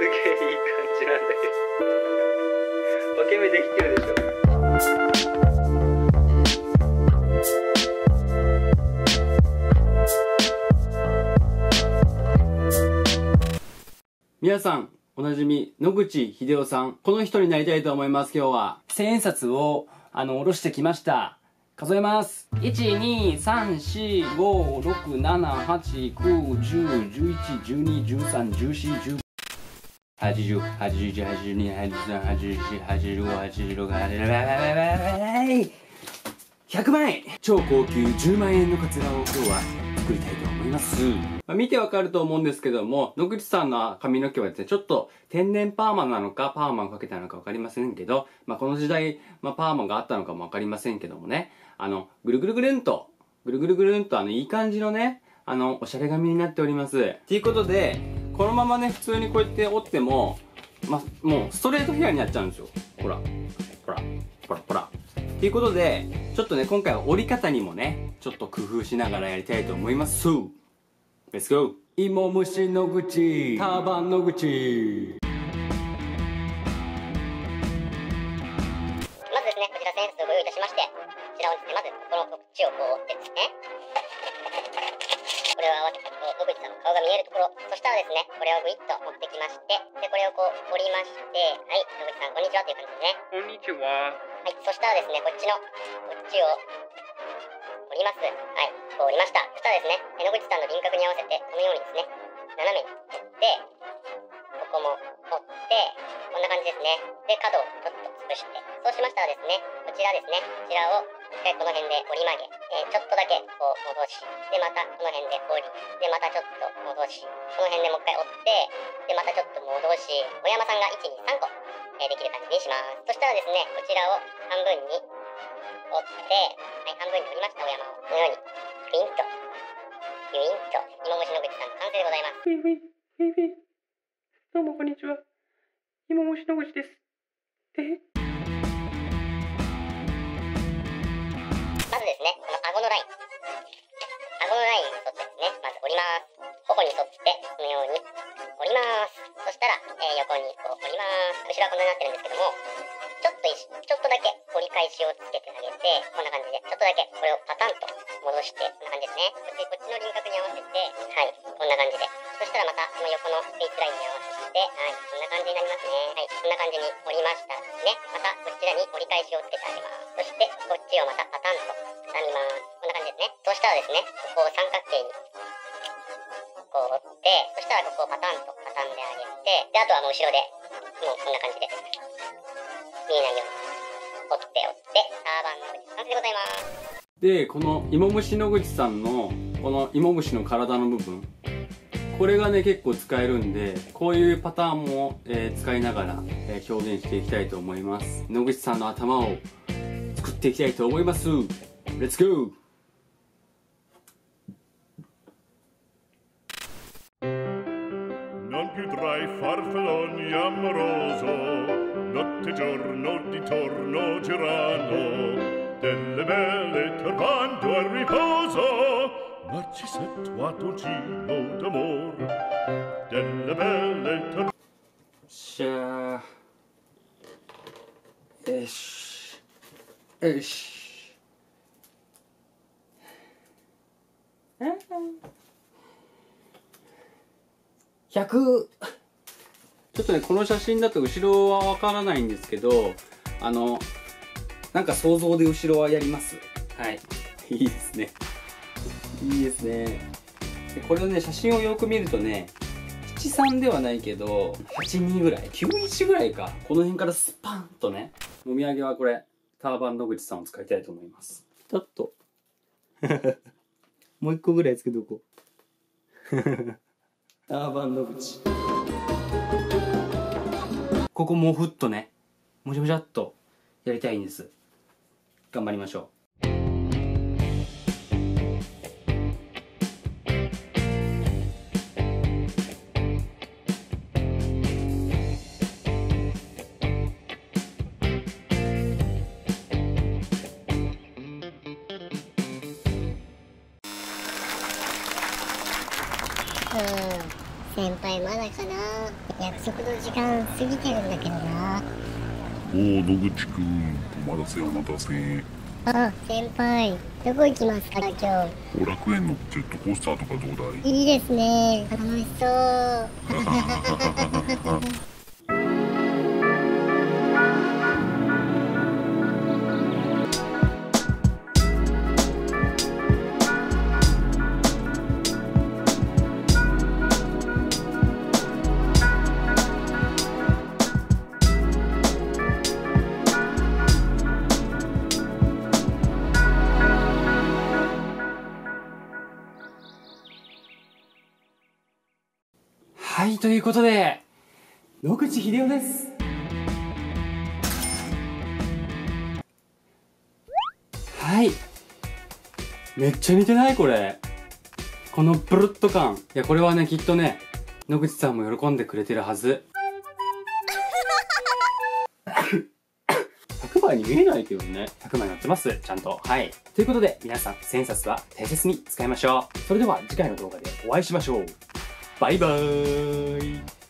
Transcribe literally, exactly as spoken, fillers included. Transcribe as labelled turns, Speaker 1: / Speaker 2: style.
Speaker 1: げえいい感じなんだけど分け目できてるでしょ。皆さんおなじみ野口英世さん、この人になりたいと思います。今日は千円札をあの下ろしてきました。数えます。いち、に、さん、し、ご、ろく、なな、はち、きゅう、じゅう、じゅういち、じゅうに、じゅうさん、じゅうよん、じゅうご、はちじゅう、はちじゅういち、はちじゅうに、はちじゅうさん、はちじゅうよん、はちじゅうご、はちじゅうろく、はちじゅうなな、ひゃくまんえん、超高級じゅうまんえんのカツラを今日は作りたいと思います。まあ、見てわかると思うんですけども、野口さんの髪の毛はですね、ちょっと天然パーマなのかパーマをかけたのかわかりませんけど、まあ、この時代、まあ、パーマがあったのかもわかりませんけどもね、あのぐるぐるぐるんとぐるぐるぐるんとあのいい感じのね、あのおしゃれ髪になっております。ということで、このままね普通にこうやって折っても、ま、もうストレートヘアになっちゃうんですよ。ほらほらほらほらということで、ちょっとね今回は折り方にもねちょっと工夫しながらやりたいと思います。 Let's go。 芋虫野口、ターバン野口。
Speaker 2: まずですね、こちら千円札をご用意いたしまして、こちらをですね、まずこのこっちをこう折ってですね、これを合わせてこう野口さんの顔が見えるところ、そしたらですね、これをグイッと持ってきまして、でこれをこう折りまして、はい、野口さんこんにちはという感じですね。
Speaker 1: こんにちは。
Speaker 2: はい、そしたらですね、こっちのこっちを折ります。はい、こう折りました。そしたらですね、野口さんの輪郭に合わせてこのようにですね、斜めに折って、ここも折って、こんな感じですね。で角をちょっと潰して、そうしましたらですね、こちらですね、こちらを一回この辺で折り曲げ、えー、ちょっとだけこう戻し、でまたこの辺で折り、でまたちょっと戻し、この辺でもう一回折って、でまたちょっと戻し、小山さんがいち、に、さんこ、えー、できる感じにします。そしたらですね、こちらを半分に折って、はい、半分に折りました。小山をこのようにピンとピンと芋虫野口さんの完成でございます。
Speaker 1: ウィウィウィウィ、どうもこんにちは、芋虫野口です。え
Speaker 2: まずですね、この顎のライン、顎のラインに沿ってですね、まず折ります。頬に沿ってこのように折ります。そしたら、えー、横にこう折ります。後ろはこんなになってるんですけども、ちょっといしちょっとだけ折り返しをつけてあげて、こんな感じでちょっとだけこれをパタンと戻して、こんな感じですね。そしてこっちの輪郭に合わせて、はい、こんな感じで、そしたらまたこの横のフェイスラインに合わせて、はい、こんな感じになりますね。はい、こんな感じに折りましたですね。またこちらに折り返しをつけてあげます。そしてこっちをまたパタンと畳みます。こんな感じですね。そしたらですね、ここを三角形にこう折って、そしたらここをパタンと畳んであげて、であとはもう後ろでもうこんな感じで見えないように折って折って、ターバンの完成でございます。
Speaker 1: で、この芋虫野口さんのこの芋虫の体の部分、これがね結構使えるんで、こういうパターンも、えー、使いながら、えー、表現していきたいと思います。野口さんの頭を作っていきたいと思います。レッツゴー。
Speaker 3: Non più tra i farfalloni amoroso, notte e giorno di torno girando, delle belle turbando al riposo, Narcisetto a Togino d'amor, delle belle turbando.
Speaker 1: しゃー、よしよし、ひゃく、ちょっとねこの写真だと後ろはわからないんですけど、あのなんか想像で後ろはやります。はい、いいですね、いいですね。でこれをね写真をよく見るとね、ななさんではないけどはちにぐらい、きゅういちぐらいか、この辺からスパンとね。もみあげはこれターバン野口さんを使いたいと思います。ちょっともう一個ぐらいつけとこうターバン野口、ここもうふっとねもじゃもじゃっとやりたいんです。頑張りましょう。
Speaker 2: うん、先輩まだかな。 約束の時間過ぎてるんだけどな。
Speaker 3: おお、野口くん、お待たせお待たせ。
Speaker 2: あ、先輩、どこ行きますか今日。
Speaker 3: 後楽園のジェットコースターとかどうだい？
Speaker 2: いいですね。楽しそう。
Speaker 1: はい、ということで、野口英世です。はい。めっちゃ似てないこれ。このブルッと感。いや、これはね、きっとね、野口さんも喜んでくれてるはず。ひゃくまいに見えないけどね。ひゃくまい乗ってます。ちゃんと。はい。ということで、皆さん、千円札は大切に使いましょう。それでは、次回の動画でお会いしましょう。バイバーイ。